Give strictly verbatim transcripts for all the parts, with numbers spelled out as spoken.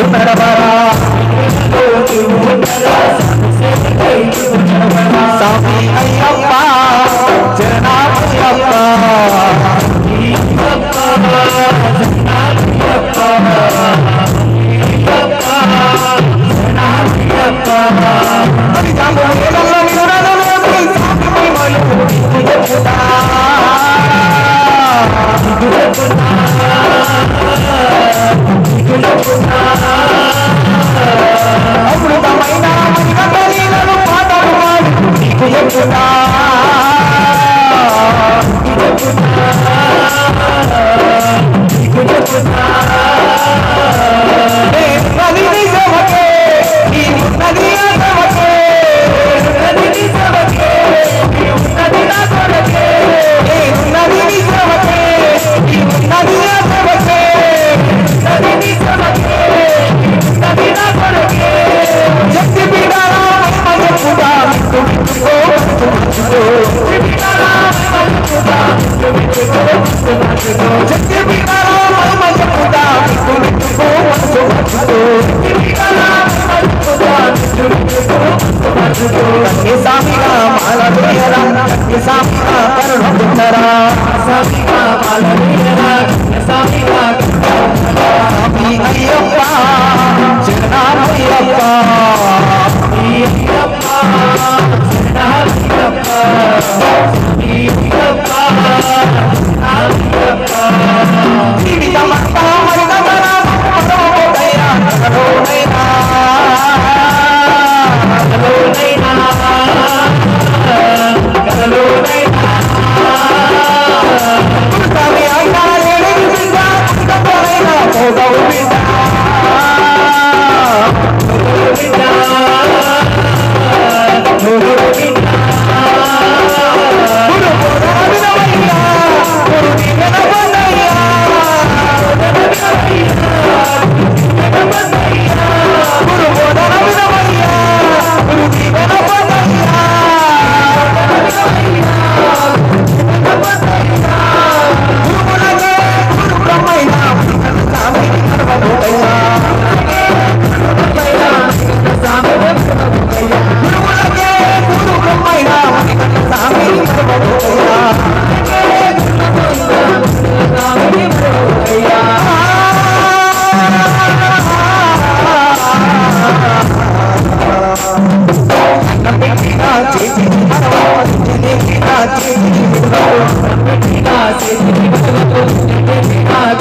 నడవరా స్వామి అయ్యప్ప జనాభయ్యప్ప అమృతమైన మణికంఠలీలను పాటలు పాడి నీకు చెప్పుతా నీకు చెప్పుతా నది నిజమకే ఈ ఉన్నది అసమకే నది నిజమకే ఈ ఉన్నది నా కొరకే నది నిజమకే ఈ ఉన్నది అసమకే నది నిజమకే నది నా కొరకే శక్తి పీడారా మయమయపుడా మిట్టు మిట్టుకో మస్తు మచ్చుకో శక్తి పీడారా మయమయపుడా మిట్టు మిట్టుకో మస్తు మచ్చుకో శక్తి పీడారా మయమయపుడా మిట్టు మిట్టుకో మస్తు మచ్చుకో శక్తి పీడారా మయమయపుడా మిట్టు మిట్టుకో మస్తు మచ్చుకో కన్య సామిగా మాల వేయరా కన్య సామిగా కరుణ పుట్టరా సామిగా మాల వేయరా కన్య సామిగా స్వామి అయ్యప్ప జనాభయ్యప్ప అయ్యప్ప జనాభయ్యప్ప అయ్యప్ప జనాభయ్యప్ప జీవితమంతా మరిగమరా మరొకటైనా కరోనైనా కరోనైనా కరోనైనా స్వామి అయినా లేని బిడ్డ కరోనైనా పోగవు బిడ్డ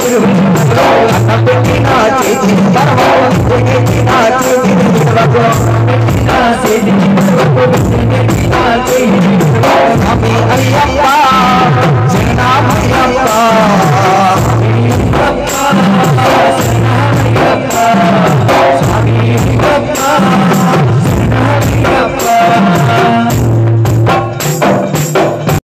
Thank you.